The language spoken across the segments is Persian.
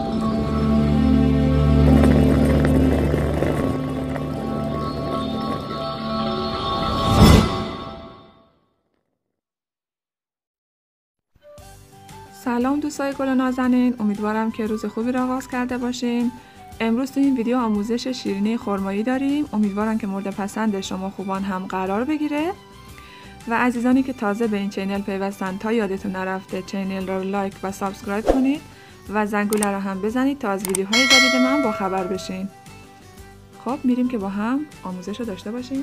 سلام دوستای گل نازنین، امیدوارم که روز خوبی را آغاز کرده باشین. امروز تو این ویدیو آموزش شیرینی خرمایی داریم. امیدوارم که مورد پسند شما خوبان هم قرار بگیره. و عزیزانی که تازه به این چینل پیوستن، تا یادتون نرفته چینل را لایک و سابسکرایب کنید و زنگوله را هم بزنید تا از ویدیوهای جدید من با خبر بشین. خب میریم که با هم آموزش رو داشته باشیم.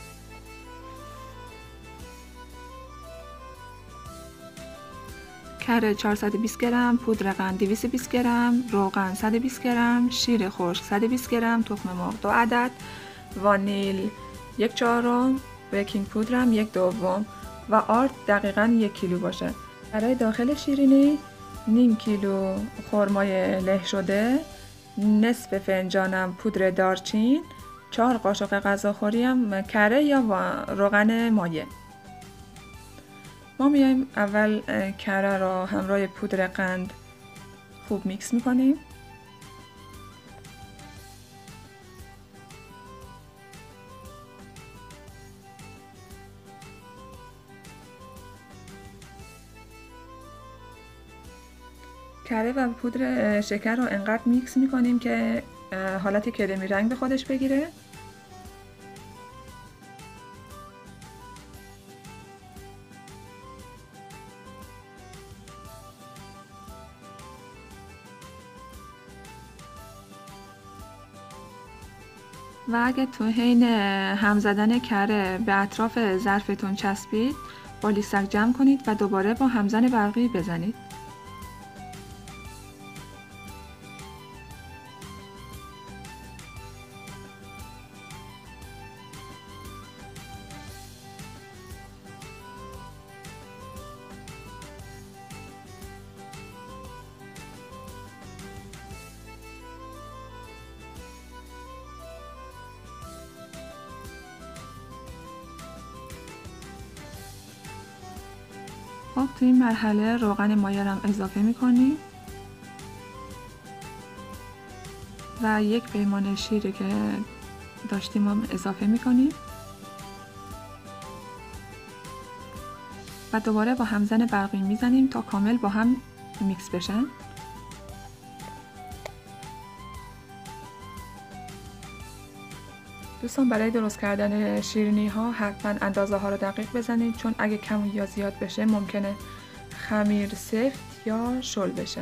کره 420 گرم، پودر قند 220 گرم، روغن 120 گرم، شیر خشک 120 گرم، تخم مرغ 2 عدد، وانیل 1/4، بیکینگ پودرم 1/2 و آرد دقیقاً 1 کیلو باشه. برای داخل شیرینی نیم کیلو خرمای له شده، نصف فنجانم پودر دارچین، 4 قاشق غذاخوری هم کره یا روغن مایع. ما میایم اول کره را همراه پودر قند خوب میکس میکنیم. کره و پودر شکر رو انقدر میکس میکنیم که حالت کرمی رنگ به خودش بگیره. و اگه تو حین هم زدن کره به اطراف ظرفتون چسبید، با لیستک جمع کنید و دوباره با همزن برقی بزنید. خب تو این مرحله روغن مایع رو اضافه می‌کنیم و 1 پیمانه شیر که داشتیم هم اضافه می‌کنیم و دوباره با همزن برقی میزنیم تا کامل با هم میکس بشن. دوستان برای درست کردن شیرینی ها حتما اندازه ها رو دقیق بزنید، چون اگه کم یا زیاد بشه ممکنه خمیر سفت یا شل بشه.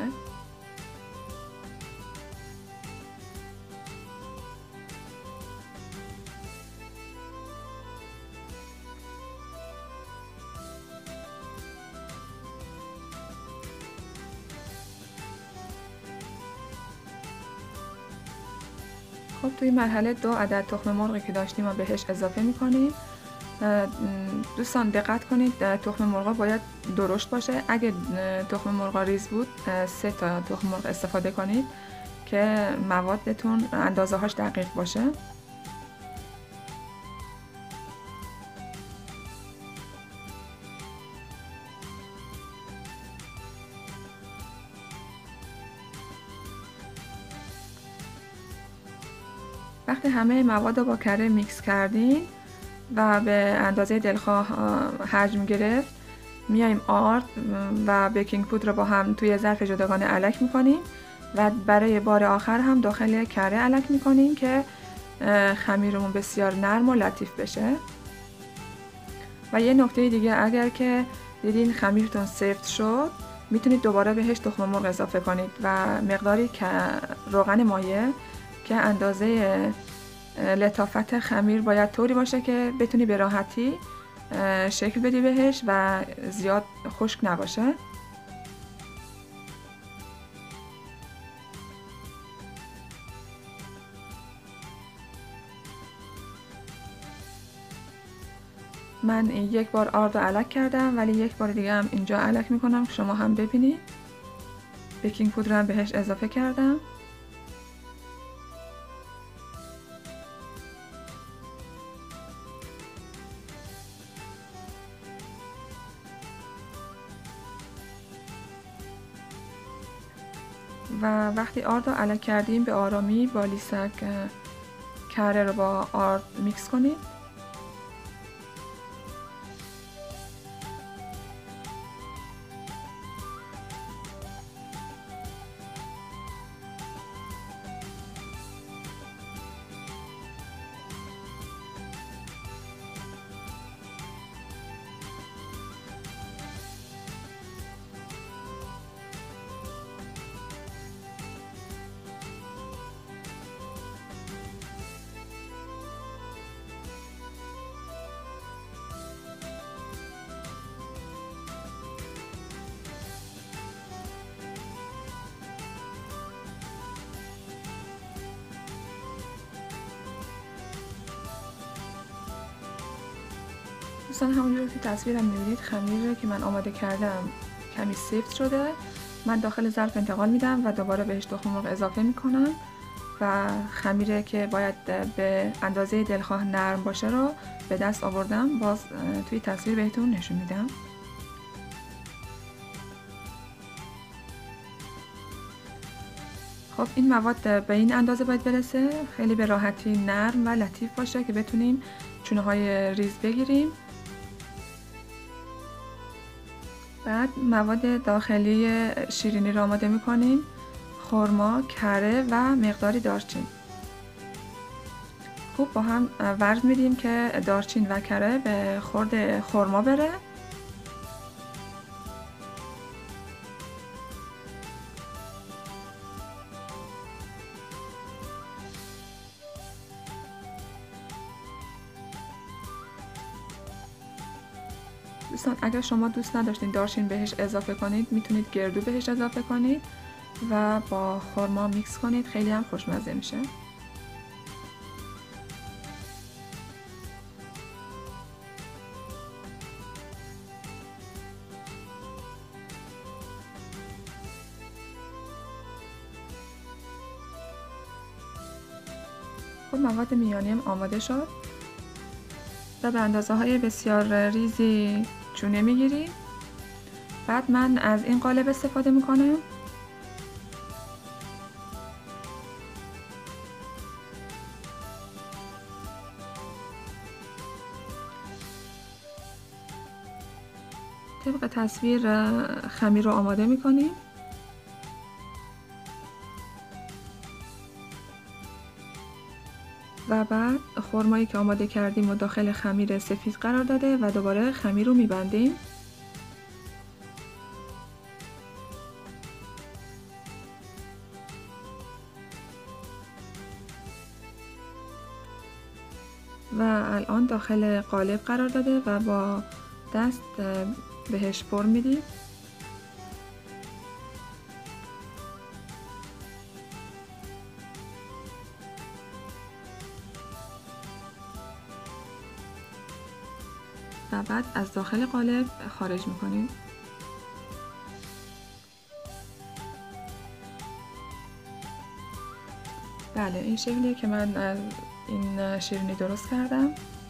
خب توی مرحله 2 عدد تخم مرغی که داشتیم و بهش اضافه میکنیم. دوستان دقت کنید تخم مرغ باید درشت باشه. اگه تخم مرغ ریز بود 3 تا تخم مرغ استفاده کنید که موادتون اندازه هاش دقیق باشه. وقتی همه مواد رو با کره میکس کردین و به اندازه دلخواه حجم گرفت، میایم آرد و بیکینگ پودر رو با هم توی ظرف جداگانه الک میکنیم و برای بار آخر هم داخل کره الک میکنیم که خمیرمون بسیار نرم و لطیف بشه. و یه نکته دیگه، اگر که دیدین خمیرتون سفت شد، میتونید دوباره بهش تخم مرغ اضافه کنید و مقداری روغن مایع که اندازه لطافت خمیر باید طوری باشه که بتونی به راحتی شکل بدی بهش و زیاد خشک نباشه. من 1 بار آرد و الک کردم، ولی 1 بار دیگه هم اینجا الک میکنم که شما هم ببینید. بیکینگ پودر هم بهش اضافه کردم. و وقتی آرد رو الک کردیم به آرامی با لیسک کره رو با آرد میکس کنید. دوستان همونجور که تصویرم می‌بینید خمیر که من آماده کردم کمی سفت شده. من داخل ظرف انتقال میدم و دوباره بهش تخم مرغ اضافه میکنم و خمیره که باید به اندازه دلخواه نرم باشه رو به دست آوردم. باز توی تصویر بهتون نشون میدم. خب این مواد به این اندازه باید برسه، خیلی به راحتی نرم و لطیف باشه که بتونیم چونه های ریز بگیریم. بعد مواد داخلی شیرینی رو آماده میکنیم: خرما، کره و مقداری دارچین. خوب با هم ورز میدیم که دارچین و کره به خورد خرما بره. دوستان اگر شما دوست نداشتین دارچین بهش اضافه کنید میتونید گردو بهش اضافه کنید و با خرما میکس کنید، خیلی هم خوشمزه میشه. خب مواد میانی هم آماده شد و به اندازه های بسیار ریزی چونه میگیریم. بعد من از این قالب استفاده میکنم. طبق تصویر خمیر رو آماده میکنیم. و بعد خرمایی که آماده کردیم و داخل خمیر سفید قرار داده و دوباره خمیر رو میبندیم. و الان داخل قالب قرار داده و با دست بهش پر میدیم. و بعد از داخل قالب خارج میکنیم. بله این شکلیه که من از این شیرینی درست کردم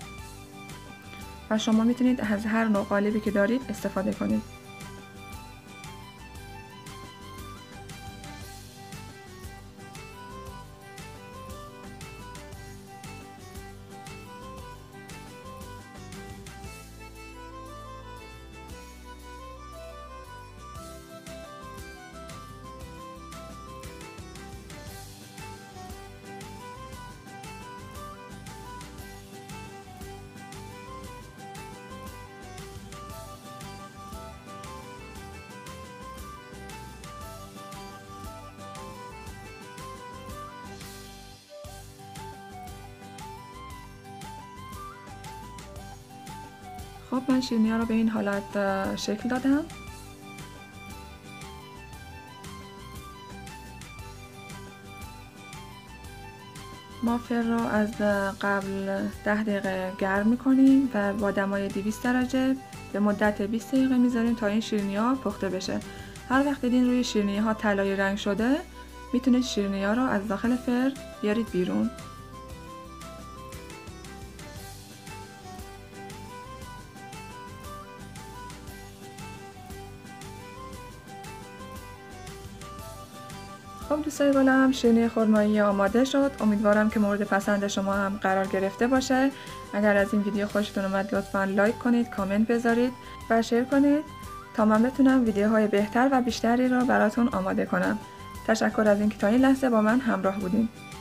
و شما میتونید از هر نوع قالبی که دارید استفاده کنید. خب من شیرینی ها رو به این حالت شکل دادم. مافر رو از قبل 10 دقیقه گرم میکنیم و با دمای 200 درجه به مدت 20 دقیقه میذاریم تا این شیرینی ها پخته بشه. هر وقت دیدین روی شیرینی ها طلایی رنگ شده میتونید شیرینی ها رو از داخل فر بیارید بیرون. خب دوستای گلم، شیرینی خرمایی آماده شد. امیدوارم که مورد پسند شما هم قرار گرفته باشه. اگر از این ویدیو خوشتون اومد لطفاً لایک کنید، کامنت بذارید و شیر کنید تا من بتونم ویدیوهای بهتر و بیشتری رو براتون آماده کنم. تشکر از اینکه تا این لحظه با من همراه بودین.